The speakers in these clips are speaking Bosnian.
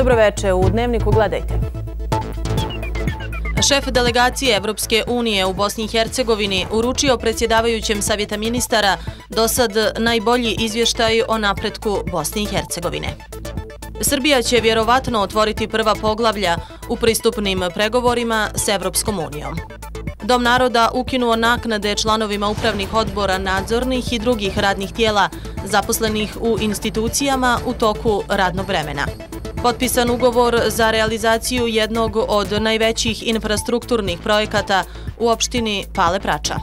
Dobroveče, u Dnevniku gledajte. Šef delegacije Evropske unije u Bosni i Hercegovini uručio predsjedavajućem Savjeta ministara dosad najbolji izvještaj o napretku Bosne i Hercegovine. Srbija će vjerovatno otvoriti prva poglavlja u pristupnim pregovorima s Evropskom unijom. Dom naroda ukinuo naknade članovima upravnih odbora, nadzornih i drugih radnih tijela zaposlenih u institucijama u toku radnog vremena. Potpisan ugovor za realizaciju jednog od najvećih infrastrukturnih projekata u opštini Pale Prača.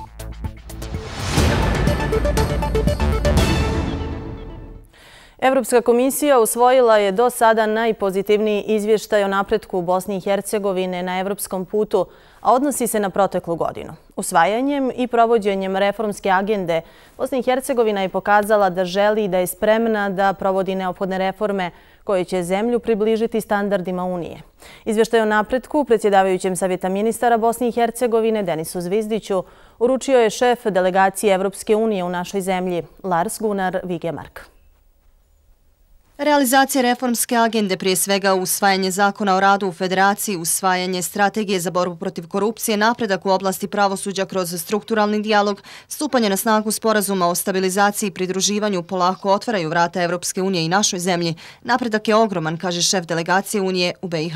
Evropska komisija usvojila je do sada najpozitivniji izvještaj o napretku Bosne i Hercegovine na evropskom putu, a odnosi se na proteklu godinu. Usvajanjem i provođenjem reformske agende, Bosna i Hercegovina je pokazala da želi i da je spremna da provodi neophodne reforme koje će zemlju približiti standardima Unije. Izvještaj o napretku predsjedavajućem Savjeta ministara Bosne i Hercegovine Denisu Zvizdiću uručio je šef delegacije Evropske unije u našoj zemlji Lars Gunnar Vigemark. Realizacija reformske agende, prije svega usvajanje zakona o radu u Federaciji, usvajanje strategije za borbu protiv korupcije, napredak u oblasti pravosuđa kroz strukturalni dijalog, stupanje na snagu sporazuma o stabilizaciji i pridruživanju polako otvaraju vrata Evropske unije i našoj zemlji. Napredak je ogroman, kaže šef delegacije Unije u BiH.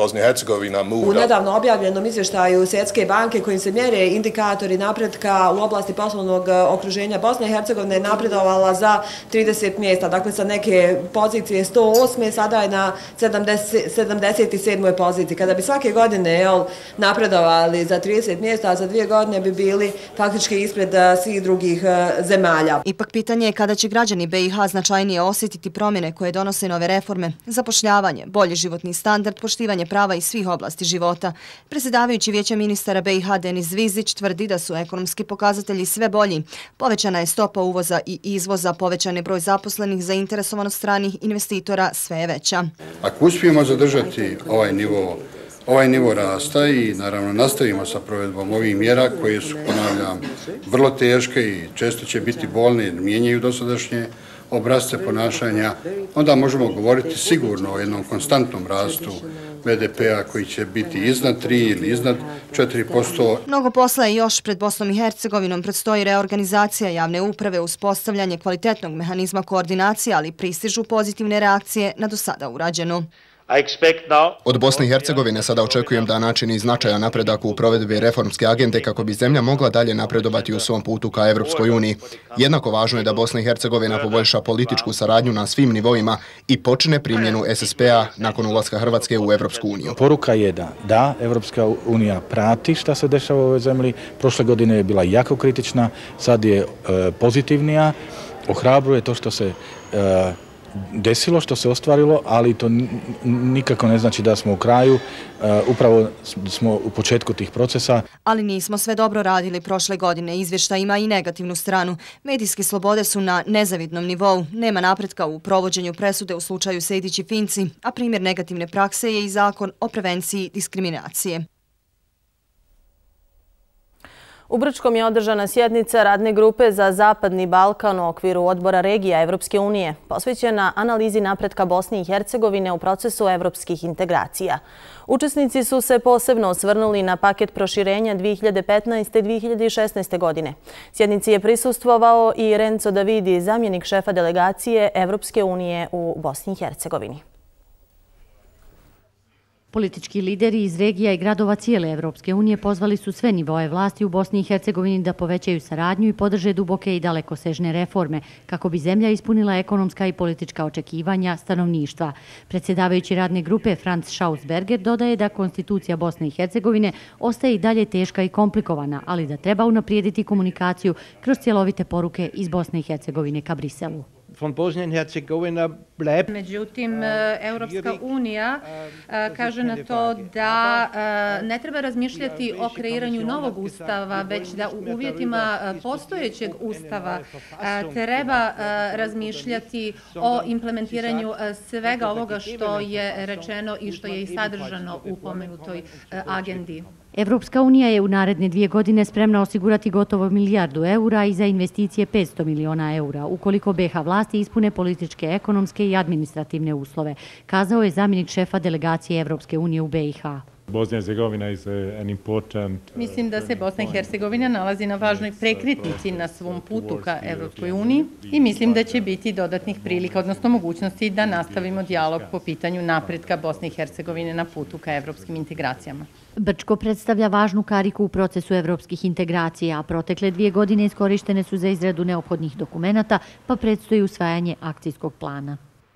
U nedavno objavljenom izvještaju Svjetske banke kojim se mjere indikatori napretka u oblasti poslovnog okruženja, Bosna i Hercegovina je napredovala za 30 mjesta, dakle sa neke pozicije 108. sada je na 77. poziciji. Kada bi svake godine napredovali za 30 mjesta, a za 2 godine bi bili faktički ispred svih drugih zemalja. Ipak pitanje je kada će građani BiH značajnije osjetiti promjene koje donose nove reforme, zapošljavanje, bolji životni standard, poštivanje prava iz svih oblasti života. Predsjedavajući Vijeća ministara BiH Denis Zvizdić tvrdi da su ekonomski pokazatelji sve bolji. Povećana je stopa uvoza i izvoza, povećan je broj zaposlenih, zainteresovanost stranih investitora sve je veća. Ako uspijemo zadržati ovaj nivo rasta i naravno nastavimo sa provedbom ovih mjera koje su, ponavljam, vrlo teške i često će biti bolne jer mijenjaju dosadašnje obrasce ponašanja, onda možemo govoriti sigurno o jednom konstantnom rastu BDP-a koji će biti iznad 3 ili iznad 4%. Mnogo posla je još pred Bosnom i Hercegovinom. Predstoji reorganizacija javne uprave, uspostavljanje kvalitetnog mehanizma koordinacije, ali pristižu pozitivne reakcije na do sada urađeno. Od Bosne i Hercegovine sada očekujem da načini značajan napredak u provedbi reformske agende kako bi zemlja mogla dalje napredovati u svom putu ka Evropskoj uniji. Jednako važno je da Bosna i Hercegovina poboljša političku saradnju na svim nivoima i počne primjenu SSP-a nakon ulaska Hrvatske u Evropsku uniju. Poruka je da Evropska unija prati šta se dešava u ovoj zemlji. Prošle godine je bila jako kritična, sad je pozitivnija, ohrabruje to što se desilo, što se ostvarilo, ali to nikako ne znači da smo u kraju, upravo smo u početku tih procesa. Ali nismo sve dobro radili prošle godine. Izvještaj ima i negativnu stranu. Medijske slobode su na nezavidnom nivou. Nema napretka u provođenju presude u slučaju Sejdić i Finci, a primjer negativne prakse je i zakon o prevenciji diskriminacije. U Brčkom je održana sjednica Radne grupe za Zapadni Balkan u okviru odbora regija Evropske unije, posvećena analizi napretka Bosne i Hercegovine u procesu evropskih integracija. Učesnici su se posebno osvrnuli na paket proširenja 2015. i 2016. godine. Sjednici je prisustvovao i Renzo Davidi, zamjenik šefa delegacije Evropske unije u Bosni i Hercegovini. Politički lideri iz regija i gradova cijele Evropske unije pozvali su sve nivoe vlasti u Bosni i Hercegovini da povećaju saradnju i podrže duboke i dalekosežne reforme kako bi zemlja ispunila ekonomska i politička očekivanja stanovništva. Predsjedavajući radne grupe Franz Schausberger dodaje da konstitucija Bosne i Hercegovine ostaje i dalje teška i komplikovana, ali da treba unaprijediti komunikaciju kroz cjelovite poruke iz Bosne i Hercegovine ka Briselu. Međutim, Europska unija kaže na to da ne treba razmišljati o kreiranju novog ustava, već da u uvjetima postojećeg ustava treba razmišljati o implementiranju svega ovoga što je rečeno i što je i sadržano u pomenutoj agendi. Evropska unija je u naredne 2 godine spremna osigurati gotovo 1 milijardu eura i za investicije 500 miliona eura, ukoliko BiH vlasti ispune političke, ekonomske i administrativne uslove, kazao je zamjenik šefa delegacije Evropske unije u BiH. Mislim da se Bosna i Hercegovina nalazi na važnoj prekretnici na svom putu ka Evropskoj uniji i mislim da će biti dodatnih prilika, odnosno mogućnosti da nastavimo dijalog po pitanju napretka Bosne i Hercegovine na putu ka evropskim integracijama. Brčko predstavlja važnu kariku u procesu evropskih integracija, a protekle 2 godine iskorištene su za izradu neophodnih dokumenata, pa predstoji usvajanje akcijskog plana.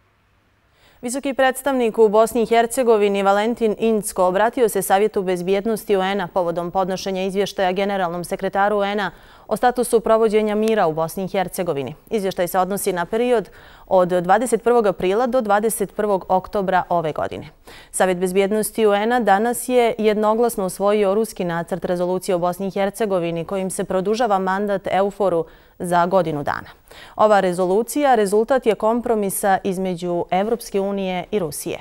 Visoki predstavnik u Bosni i Hercegovini Valentin Incko obratio se Savjetu bezbjednosti UN-a povodom podnošenja izvještaja generalnom sekretaru UN-a o statusu provođenja mira u Bosni i Hercegovini. Izvještaj se odnosi na period od 21. aprila do 21. oktobra ove godine. Savjet bezbjednosti UN-a danas je jednoglasno usvojio ruski nacrt rezolucije o Bosni i Hercegovini kojim se produžava mandat EUFOR-u za godinu dana. Ova rezolucija rezultat je kompromisa između Evropske unije i Rusije.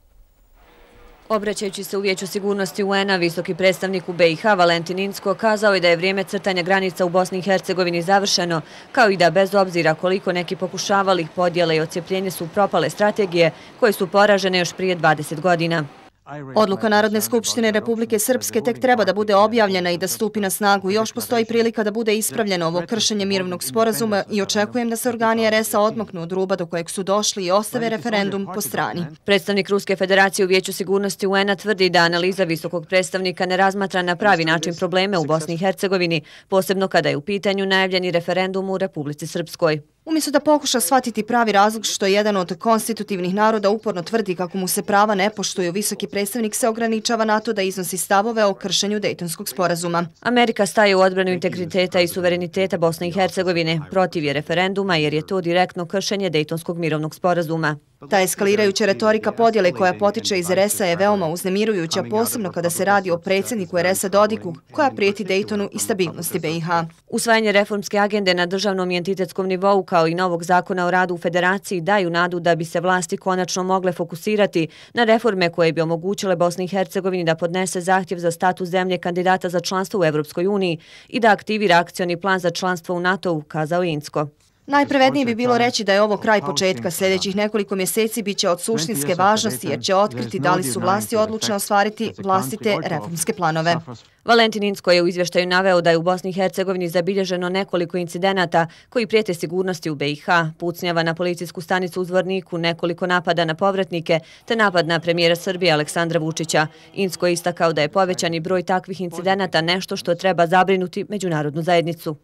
Obraćajući se u Vijeću sigurnosti UN-a, visoki predstavnik u BiH Valentin Incko kazao je da je vrijeme crtanja granica u Bosni i Hercegovini završeno, kao i da bez obzira koliko neki pokušavali, podjele i odcepljenje su propale strategije koje su poražene još prije 20 godina. Odluka Narodne skupštine Republike Srpske tek treba da bude objavljena i da stupi na snagu. Još postoji prilika da bude ispravljeno ovo kršenje mirovnog sporazuma i očekujem da se organi RS-a odmaknu od ruba do kojeg su došli i ostave referendum po strani. Predstavnik Ruske federacije u Vijeću sigurnosti UN-a tvrdi da analiza visokog predstavnika ne razmatra na pravi način probleme u Bosni i Hercegovini, posebno kada je u pitanju najavljeni referendum u Republici Srpskoj. Umjesto da pokuša shvatiti pravi razlog što jedan od konstitutivnih naroda uporno tvrdi kako mu se prava ne poštuju, visoki predstavnik se ograničava na to da iznosi stavove o kršenju Dejtonskog sporazuma. Amerika staje u odbranu integriteta i suvereniteta Bosne i Hercegovine. Protiv je referenduma jer je to direktno kršenje Dejtonskog mirovnog sporazuma. Ta eskalirajuća retorika podjele koja potiče iz RS-a je veoma uznemirujuća, posebno kada se radi o predsjedniku RS-a Dodiku, koja prijeti Dejtonu i stabilnosti BiH. Usvajanje reformske agende na državnom i entitetskom nivou kao i novog zakona o radu u federaciji daju nadu da bi se vlasti konačno mogle fokusirati na reforme koje bi omogućile Bosni i Hercegovini da podnese zahtjev za status zemlje kandidata za članstvo u Evropskoj uniji i da aktivira akcioni plan za članstvo u NATO-u, kazao Incko. Najpravednije bi bilo reći da je ovo kraj početka. Sljedećih nekoliko mjeseci bit će od suštinske važnosti jer će otkriti da li su vlasti odlučne ostvariti vlastite reformske planove. Valentin Incko je u izvještaju naveo da je u Bosni i Hercegovini zabilježeno nekoliko incidenata koji prijete sigurnosti u BiH, pucnjava na policijsku stanicu u Zvorniku, nekoliko napada na povratnike te napad na premijera Srbije Aleksandra Vučića. Incko je istakao da je povećani broj takvih incidenata nešto što treba zabrinuti međunarodnu zajednicu.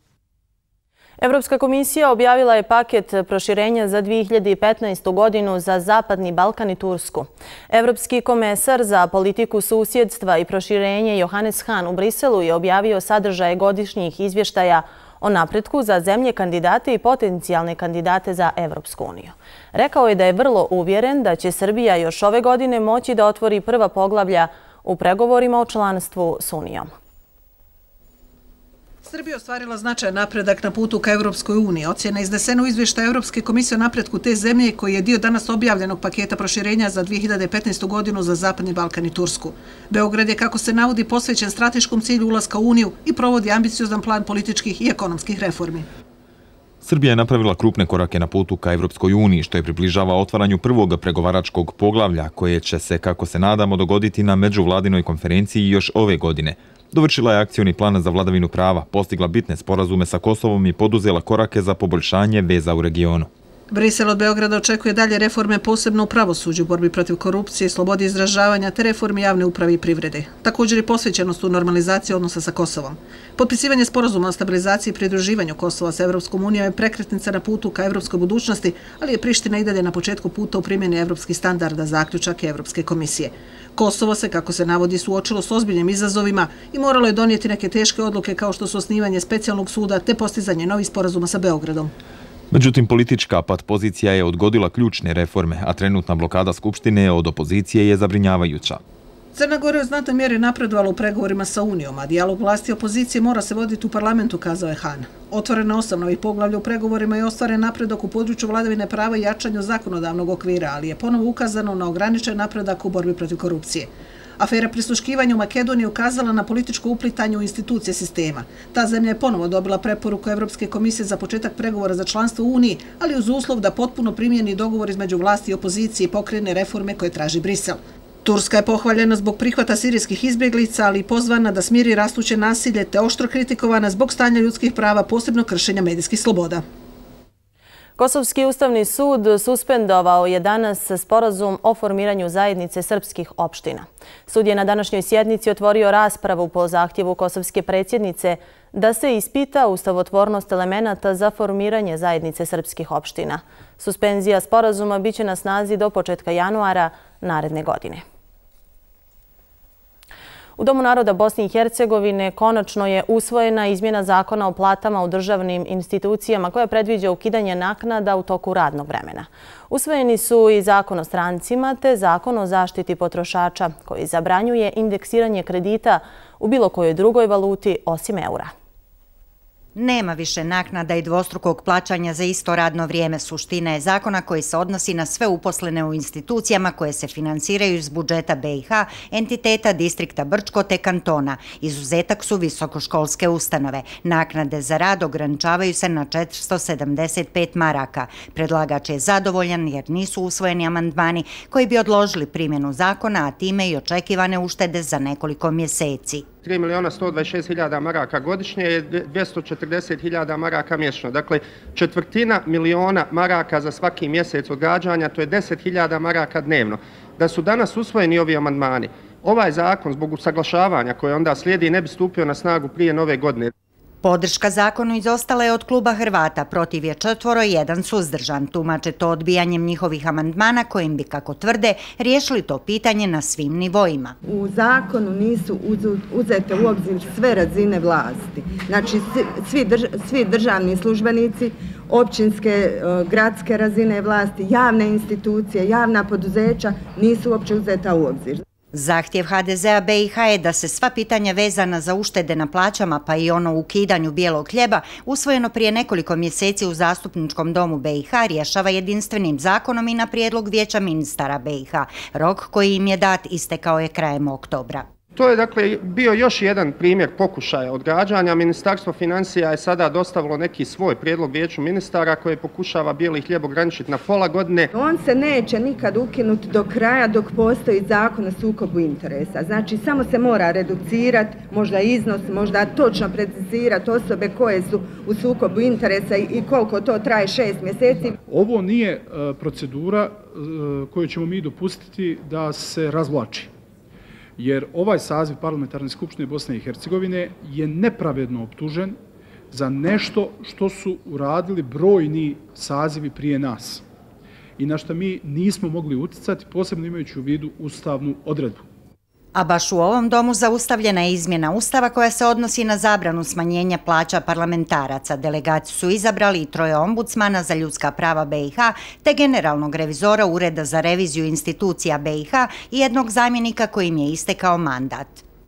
Evropska komisija objavila je paket proširenja za 2015. godinu za Zapadni Balkan i Tursku. Evropski komesar za politiku susjedstva i proširenje Johannes Hahn u Briselu je objavio sadržaje godišnjih izvještaja o napretku za zemlje kandidate i potencijalne kandidate za Evropsku uniju. Rekao je da je vrlo uvjeren da će Srbija još ove godine moći da otvori prva poglavlja u pregovorima o članstvu s Unijom. Srbija ostvarila značajan napredak na putu ka Evropskoj uniji. Ocjena iznesena u izvještaju Evropske komisije o napretku te zemlje koji je dio danas objavljenog paketa proširenja za 2015. godinu za Zapadni Balkan i Tursku. Beograd je, kako se navodi, posvećen strateškom cilju ulaska u Uniju i provodi ambiciozan plan političkih i ekonomskih reformi. Srbija je napravila krupne korake na putu ka Evropskoj uniji, što je približava otvaranju prvog pregovaračkog poglavlja, koje će se, kako se nadamo, dogoditi na međuvladinoj konferenciji još ove godine. Dovršila je akcioni plan za vladavinu prava, postigla bitne sporazume sa Kosovom i poduzela korake za poboljšanje veza u regionu. Brisel od Beograda očekuje dalje reforme posebno u pravosuđu, borbi protiv korupcije, slobodi izražavanja te reformi javne uprave i privrede. Također je posvećenost u normalizaciji odnosa sa Kosovom. Potpisivanje sporazuma o stabilizaciji i pridruživanju Kosova sa Evropskom unijom je prekretnica na putu ka evropskoj budućnosti, ali je Priština i dalje na početku puta u primjeni evropskih standarda, zaključak Evropske komisije. Kosovo se, kako se navodi, suočilo s ozbiljnim izazovima i moralo je donijeti neke teške odluke kao što su osnivanje specijalnog suda te postizanje novih sporazuma sa Beogradom. Međutim, politička pat pozicija je odgodila ključne reforme, a trenutna blokada Skupštine od opozicije je zabrinjavajuća. Crna Gora je u znatnoj mjeri napredovala u pregovorima sa Unijom, a dijalog vlasti i opozicije mora se voditi u parlamentu, kazao je Hahn. Otvoreno 8 novih poglavlja u pregovorima i ostvaren napredak u području vladavine prava i jačanju zakonodavnog okvira, ali je ponovo ukazano na ograničen napredak u borbi protiv korupcije. Afera prisluškivanja u Makedoniji ukazala na političko uplitanje u institucije sistema. Ta zemlja je ponovo dobila preporuku Evropske komisije za početak pregovora za članstvo u Uniji, ali uz uslov da potpuno primjeni dogovor između vlasti i opozicije i pokrene reforme koje traži Brisel. Turska je pohvaljena zbog prihvata sirijskih izbjeglica, ali i pozvana da smiri rastuće nasilje te oštro kritikovana zbog stanja ljudskih prava, posebno kršenja medijskih sloboda. Kosovski ustavni sud suspendovao je danas sporazum o formiranju zajednice srpskih opština. Sud je na današnjoj sjednici otvorio raspravu po zahtjevu kosovske predsjednice da se ispita ustavotvornost elemenata za formiranje zajednice srpskih opština. Suspenzija sporazuma biće na snazi do početka januara naredne godine. U Domu naroda Bosne i Hercegovine konačno je usvojena izmjena zakona o platama u državnim institucijama koja predviđa ukidanje naknada u toku radnog vremena. Usvojeni su i zakon o strancima te zakon o zaštiti potrošača koji zabranjuje indeksiranje kredita u bilo kojoj drugoj valuti osim eura. Nema više naknada i dvostrukog plaćanja za isto radno vrijeme. Suština je zakona koji se odnosi na sve uposlene u institucijama koje se finansiraju iz budžeta BiH, entiteta distrikta Brčko te kantona. Izuzetak su visokoškolske ustanove. Naknade za rad ograničavaju se na 475 maraka. Predlagač je zadovoljan jer nisu usvojeni amandmani koji bi odložili primjenu zakona, a time i očekivane uštede za nekoliko mjeseci. 3.126.000 maraka godišnje je 240.000 maraka mjesečno. Dakle, 1/4 maraka za svaki mjesec odgađanja, to je 10.000 maraka dnevno. Da su danas usvojeni ovi amandmani, ovaj zakon zbog usaglašavanja koje onda slijedi ne bi stupio na snagu prije nove godine. Podrška zakonu izostala je od kluba Hrvata, protiv je 4, 1 suzdržan. Tumače to odbijanjem njihovih amandmana kojim bi, kako tvrde, riješili to pitanje na svim nivoima. U zakonu nisu uzete u obzir sve razine vlasti. Znači, svi državni službenici, općinske, gradske razine vlasti, javne institucije, javna poduzeća nisu uopće uzeta u obzir. Zahtjev HDZ-a BiH je da se sva pitanja vezana za uštede na plaćama, pa i ono u ukidanju bijelog hljeba, usvojeno prije nekoliko mjeseci u Zastupničkom domu BiH, rješava jedinstvenim zakonom i na prijedlog Vijeća ministara BiH. Rok koji im je dat istekao je krajem oktobra. To je dakle bio još jedan primjer pokušaja odgađanja. Ministarstvo financija je sada dostavilo neki svoj prijedlog Vijeću ministara koje pokušava bijeli hljeb ograničiti na pola godine. On se neće nikad ukinuti do kraja dok postoji zakon o sukobu interesa. Znači samo se mora reducirati, možda iznos, možda točno precizirati osobe koje su u sukobu interesa i koliko to traje 6 mjeseci. Ovo nije procedura koju ćemo mi dopustiti da se razvlači. Jer ovaj saziv Parlamentarne skupštine Bosne i Hercegovine je nepravedno optužen za nešto što su uradili brojni sazivi prije nas i na što mi nismo mogli utjecati, posebno imajući u vidu ustavnu odredbu. A baš u ovom domu zaustavljena je izmjena Ustava koja se odnosi na zabranu smanjenja plaća parlamentaraca. Delegaciju su izabrali i 3 ombudsmana za ljudska prava BiH, te generalnog revizora Ureda za reviziju institucija BiH i jednog zamjenika kojim je istekao mandat.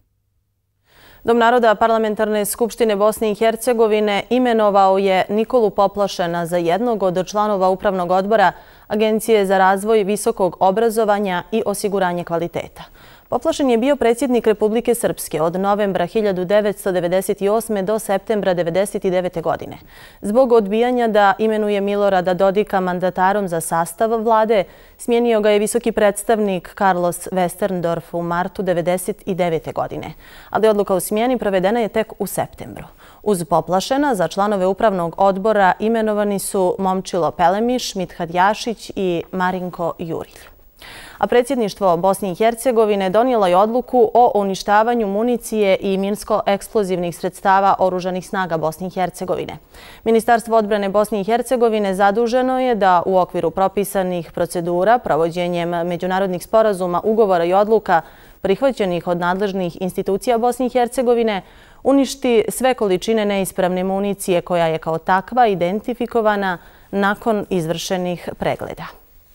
Dom naroda Parlamentarne skupštine Bosne i Hercegovine imenovao je Nikolu Poplašena za jednog od članova Upravnog odbora Agencije za razvoj visokog obrazovanja i osiguranje kvaliteta. Poplašen je bio predsjednik Republike Srpske od novembra 1998. do septembra 1999. godine. Zbog odbijanja da imenuje Milorada Dodika mandatarom za sastav vlade, smijenio ga je visoki predstavnik Carlos Westerndorf u martu 1999. godine. Ali odluka o smjeni provedena je tek u septembru. Uz Poplašena za članove Upravnog odbora imenovani su Momčilo Pelemiš, Mithat Jašić i Marinko Jurilj. A predsjedništvo Bosne i Hercegovine donijelo je odluku o uništavanju municije i minsko-eksplozivnih sredstava oružanih snaga Bosne i Hercegovine. Ministarstvo odbrane Bosne i Hercegovine zaduženo je da u okviru propisanih procedura, provođenjem međunarodnih sporazuma, ugovora i odluka prihvaćenih od nadležnih institucija Bosne i Hercegovine, uništi sve količine neispravne municije koja je kao takva identifikovana nakon izvršenih pregleda.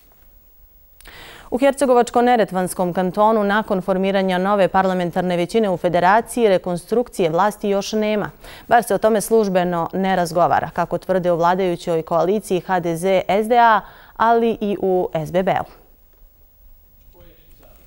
U Hercegovačko-Neretvanskom kantonu nakon formiranja nove parlamentarne većine u federaciji rekonstrukcije vlasti još nema. Bar se o tome službeno ne razgovara, kako tvrde u vladajućoj koaliciji HDZ-SDA, ali i u SBB-u.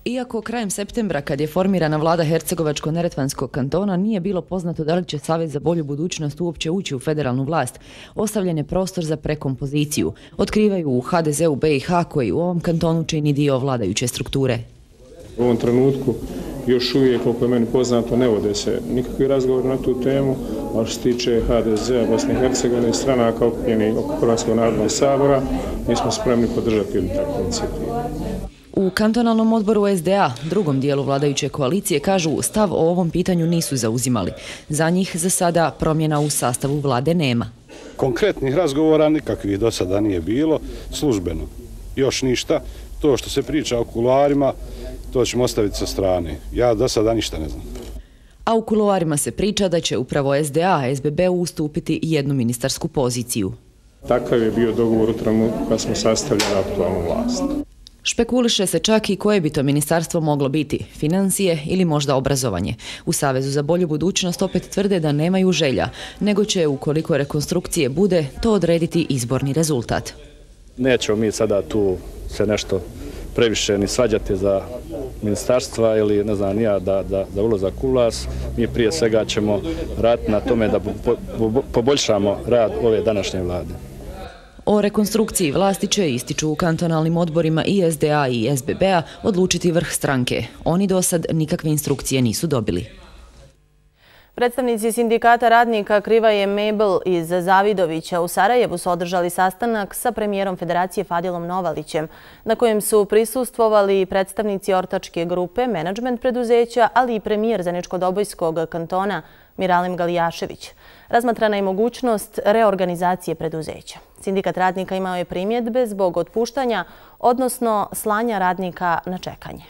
Iako krajem septembra, kad je formirana vlada Hercegovačko-neretvanskog kantona, nije bilo poznato da li će Savez za bolju budućnost uopće ući u federalnu vlast, ostavljen je prostor za prekompoziciju, otkrivaju u HDZ-u BiH koji u ovom kantonu čini dio vladajuće strukture. U ovom trenutku još uvijek, koliko je meni poznato, ne vode se nikakvi razgovori na tu temu, a što se tiče HDZ-a Bosne i Hercegovine, stranaka okupljenih oko Hrvatskog narodnog sabora, mi smo spremni podržati jednu takvu inicijativu. U kantonalnom odboru SDA, drugom dijelu vladajuće koalicije, kažu stav o ovom pitanju nisu zauzimali. Za njih za sada promjena u sastavu vlade nema. Konkretnih razgovora nikakvih do sada nije bilo, službeno. Još ništa. To što se priča o kuloarima, to ćemo ostaviti sa strane. Ja do sada ništa ne znam. A u kuloarima se priča da će upravo SDA SBB-u ustupiti jednu ministarsku poziciju. Takav je bio dogovor u trenutku kad smo sastavljali aktualnu vlast. Špekuliše se čak i koje bi to ministarstvo moglo biti, financije ili možda obrazovanje. U Savezu za bolju budućnost opet tvrde da nemaju želja, nego će, ukoliko rekonstrukcije bude, to odrediti izborni rezultat. Nećemo mi sada tu se nešto previše ni svađati za ministarstva ili ne znam ja da ulazak u vlast. Mi prije svega ćemo raditi na tome da poboljšamo rad ove današnje vlade. O rekonstrukciji vlasti će, ističu u kantonalnim odborima i SDA i SBB-a, odlučiti vrh stranke. Oni do sad nikakve instrukcije nisu dobili. Predstavnici sindikata radnika Krivaje Mebel iz Zavidovića u Sarajevu su održali sastanak sa premijerom Federacije Fadilom Novalićem, na kojem su prisustvovali predstavnici ortačke grupe, menadžment preduzeća, ali i premijer Zeničko-Dobojskog kantona Miralim Galijašević. Razmatrana je mogućnost reorganizacije preduzeća. Sindikat radnika imao je primjedbe zbog otpuštanja, odnosno slanja radnika na čekanje.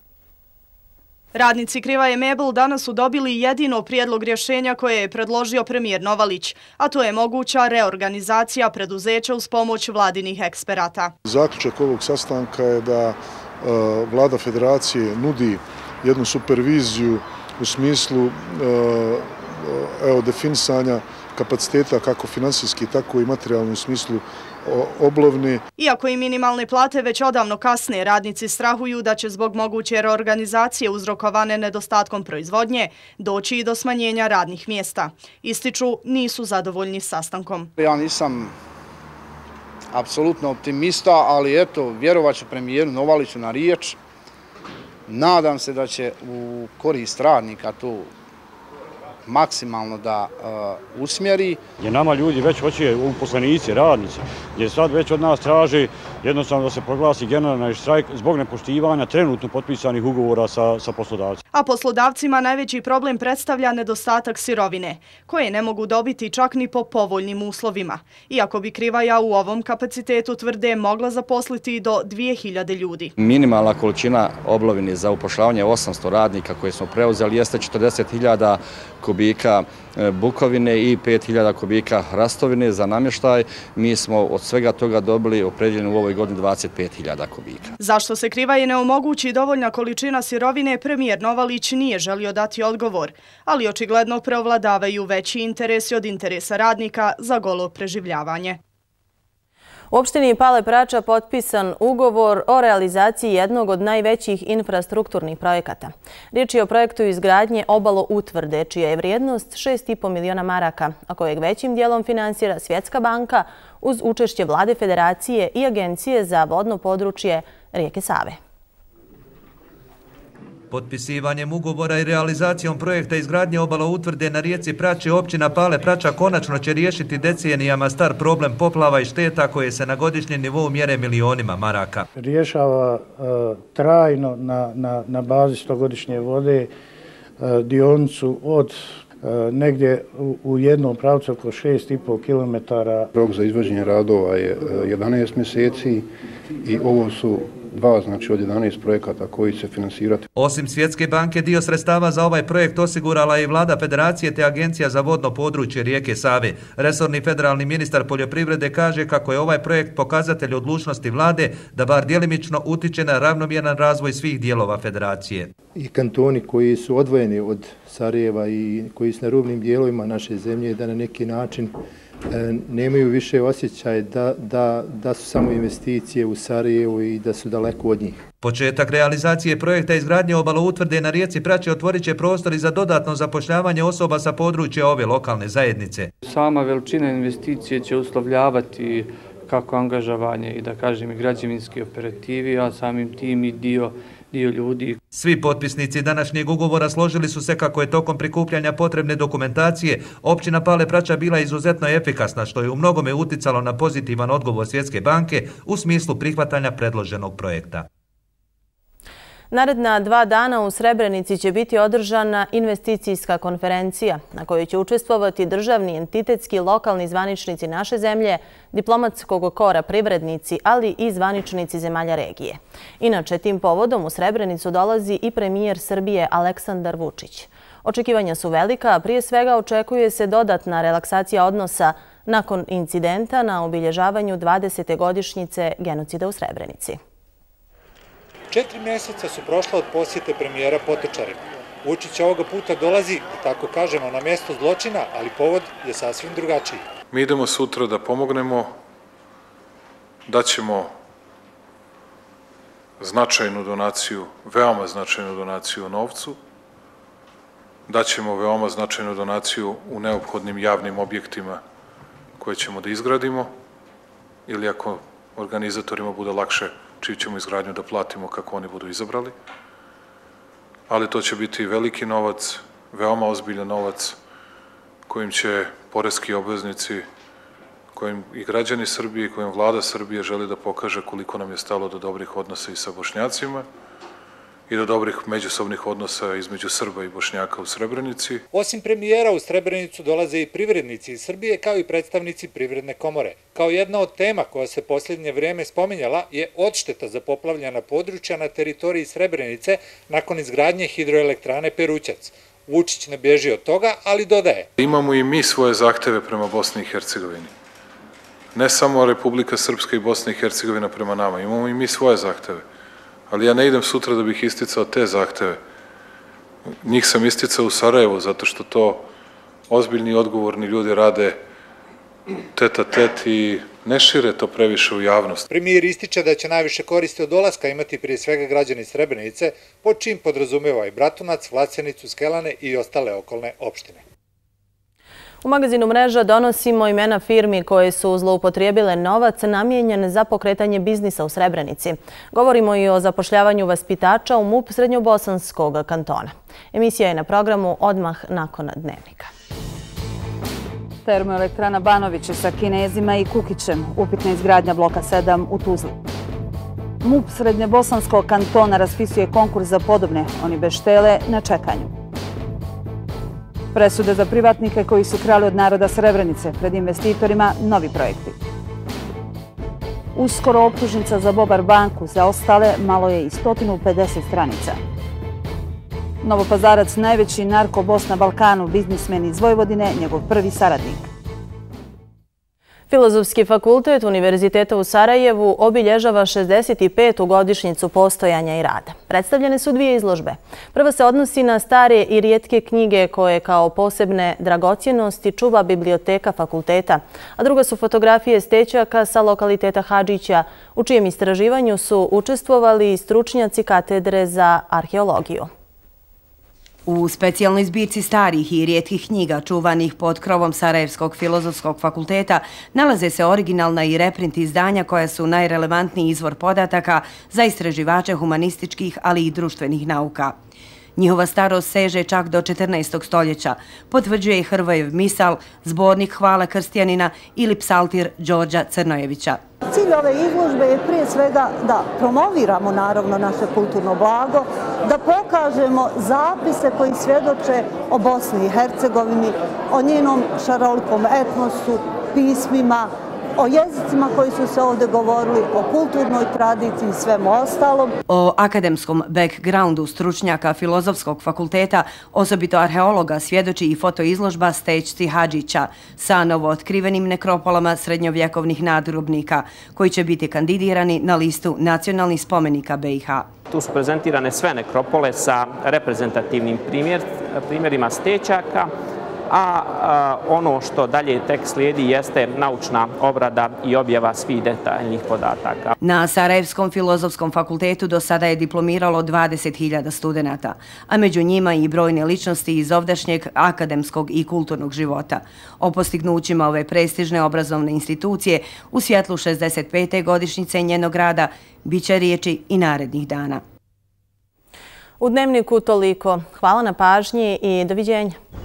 Radnici Krivaje Mebel danas su dobili jedino prijedlog rješenja koje je predložio premijer Novalić, a to je moguća reorganizacija preduzeća uz pomoć vladinih eksperata. Zaključak ovog sastanka je da vlada federacije nudi jednu superviziju u smislu definisanja kapaciteta kako finansijski, tako i materijalni u smislu oblovni. Iako i minimalne plate već odavno kasne, radnici strahuju da će zbog moguće reorganizacije uzrokovane nedostatkom proizvodnje doći i do smanjenja radnih mjesta. Ističu, nisu zadovoljni sastankom. Ja nisam apsolutno optimista, ali eto, vjerovat ću premijeru Novaliću na riječ. Nadam se da će u korist radnika tu maksimalno da usmjeri. Gdje nama ljudi već hoće uposlenici, radnici, gdje sad već od nas traži jednostavno da se proglasi generalni štrajk zbog nepoštivanja trenutno potpisanih ugovora sa poslodavcima. A poslodavcima najveći problem predstavlja nedostatak sirovine, koje ne mogu dobiti čak ni po povoljnim uslovima. Iako bi Krivaja u ovom kapacitetu tvrde mogla zaposliti do 2000 ljudi. Minimalna količina oblovine za upošljavanje 800 radnika koje smo preuzeli jeste 40.000 kubika bukovine i 5.000 kubika hrastovine za namještaj. Mi smo od svega toga dobili opredeljeno u ovoj godini 25.000 kubika. Zašto se Krivaji ne omogući dovoljna količina sirovine, premijer Novalić nije želio dati odgovor, ali očigledno preovladavaju veći interesi od interesa radnika za golo preživljavanje. U opštini Pale Prača potpisan ugovor o realizaciji jednog od najvećih infrastrukturnih projekata. Riječ je o projektu izgradnje obalo utvrde, čija je vrijednost 6,5 miliona maraka, a kojeg većim dijelom finansira Svjetska banka uz učešće Vlade Federacije i Agencije za vodno područje rijeke Save. Potpisivanjem ugovora i realizacijom projekta izgradnje obalo utvrde na rijeci Prači općina Pale Prača konačno će riješiti decenijama star problem poplava i šteta koje se na godišnjem nivou mjere milionima maraka. Rješava trajno na bazi 100-godišnje vode dionicu od negdje u jednom pravcu oko 6,5 km. Rok za izvođenje radova je 11 mjeseci i ovo su dva, znači od 11 projekata koji će finansirati. Osim Svjetske banke, dio sredstava za ovaj projekt osigurala je i Vlada Federacije te Agencija za vodno područje rijeke Save. Resorni federalni ministar poljoprivrede kaže kako je ovaj projekt pokazatelj odlučnosti vlade da bar djelimično utiče na ravnomjeran razvoj svih dijelova federacije. I kantoni koji su odvojeni od Sarajeva i koji su na rubnim dijelovima naše zemlje da na neki način nemaju više osjećaj da su samo investicije u Sarajevu i da su daleko od njih. Početak realizacije projekta izgradnje obaloutvrde na rijeci Praće otvorit će prostor i za dodatno zapošljavanje osoba sa područja ove lokalne zajednice. Sama veličina investicije će uslovljavati kako angažovanje i da kažem i građevinski operativi, a samim tim i dio ljudi. Svi potpisnici današnjeg ugovora složili su se kako je tokom prikupljanja potrebne dokumentacije općina Pale Praća bila izuzetno efikasna, što je u mnogome uticalo na pozitivan odgovor Svjetske banke u smislu prihvatanja predloženog projekta. Naredna 2 dana u Srebrenici će biti održana investicijska konferencija na kojoj će učestvovati državni, entitetski, lokalni zvaničnici naše zemlje, diplomatskog kora privrednici, ali i zvaničnici zemalja regije. Inače, tim povodom u Srebrenicu dolazi i premijer Srbije Aleksandar Vučić. Očekivanja su velika, a prije svega očekuje se dodatna relaksacija odnosa nakon incidenta na obilježavanju 20. godišnjice genocida u Srebrenici. 4 mjeseca su prošla od posjete premijera Potočarima. Vučić ovoga puta dolazi, da tako kažemo, na mjesto zločina, ali povod je sasvim drugačiji. Mi idemo sutra da pomognemo, daćemo značajnu donaciju, veoma značajnu donaciju u novcu, daćemo veoma značajnu donaciju u neophodnim javnim objektima koje ćemo da izgradimo, ili ako organizatorima bude lakše, čiju ćemo izgradnju da platimo kako oni budu izabrali. Ali to će biti veliki novac, veoma ozbiljan novac, kojim će poreski obveznici, kojim i građani Srbije, kojim vlada Srbije želi da pokaže koliko nam je stalo do dobrih odnosa i sa Bošnjacima i do dobrih međusobnih odnosa između Srba i Bošnjaka u Srebrenici. Osim premijera u Srebrenicu dolaze i privrednici iz Srbije kao i predstavnici Privredne komore. Kao jedna od tema koja se posljednje vrijeme spominjala je odšteta za poplavljena područja na teritoriji Srebrenice nakon izgradnje hidroelektrane Perućac. Vučić ne bježi od toga, ali dodaje. Imamo i mi svoje zahteve prema Bosni i Hercegovini. Ne samo Republika Srpska i Bosna i Hercegovina prema nama, imamo i mi svoje zahteve. Ali ja ne idem sutra da bih isticao te zahteve. Njih sam isticao u Sarajevu, zato što to ozbiljni i odgovorni ljudi rade tete tet i ne šire to previše u javnost. Premijer ističe da će najviše koristi od dolaska imati prije svega građani Srebrenice, pod čim podrazumeva i Bratunac, Vlacenicu, Skelane i ostale okolne opštine. U magazinu Mreža donosimo imena firmi koje su zloupotrijebile novac namijenjen za pokretanje biznisa u Srebrenici. Govorimo i o zapošljavanju vaspitača u MUP Srednjobosanskog kantona. Emisija je na programu odmah nakon dnevnika. Termoelektrana Banovići sa Kinezima i Kukićem. Upitna izgradnja bloka 7 u Tuzli. MUP Srednjobosanskog kantona raspisuje konkurs za podobne. Oni bez štele na čekanju. Presude za privatnike koji su krali od naroda Srebrenice, pred investitorima novi projekti. Uskoro optužnica za Bobar banku, za ostale malo je i 150 stranica. Novopazarac, najveći narkobos na Balkanu, biznismen iz Vojvodine, njegov prvi saradnik. Filozofski fakultet Univerziteta u Sarajevu obilježava 65. godišnjicu postojanja i rada. Predstavljene su 2 izložbe. Prva se odnosi na stare i rijetke knjige koje kao posebne dragocjenosti čuva biblioteka fakulteta, a druga su fotografije stećaka sa lokaliteta Hadžića, u čijem istraživanju su učestvovali stručnjaci katedre za arheologiju. U specijalnoj zbirci starih i rijetkih knjiga čuvanih pod krovom Sarajevskog filozofskog fakulteta nalaze se originalna i reprint izdanja koja su najrelevantniji izvor podataka za istraživače humanističkih, ali i društvenih nauka. Njihova starost seže čak do 14. stoljeća, potvrđuje i Hrvojev misal, zbornik Hvala krstjanina ili psaltir Đorđa Crnojevića. Cilj ove izložbe je prije svega da promoviramo naravno naše kulturno blago, da pokažemo zapise koji svjedoče o Bosni i Hercegovini, o njenom šarolikom etnosu, pismima, o jezicima koji su se ovdje govorili, o kulturnoj tradiciji i svemu ostalom. O akademskom backgroundu stručnjaka Filozofskog fakulteta, osobito arheologa, svjedoči i fotoizložba Stećci Hadžića sa novootkrivenim nekropolama srednjovjekovnih nadgrobnika, koji će biti kandidirani na listu nacionalnih spomenika BiH. Tu su prezentirane sve nekropole sa reprezentativnim primjerima stećaka, a ono što dalje tek slijedi jeste naučna obrada i objava svih detaljnih podataka. Na Sarajevskom filozofskom fakultetu do sada je diplomiralo 20.000 studenata, a među njima i brojne ličnosti iz ovdašnjeg akademskog i kulturnog života. O postignućima ove prestižne obrazovne institucije u svjetlu 65. godišnjice njenog rada biće riječi i narednih dana. U Dnevniku toliko. Hvala na pažnji i doviđenja.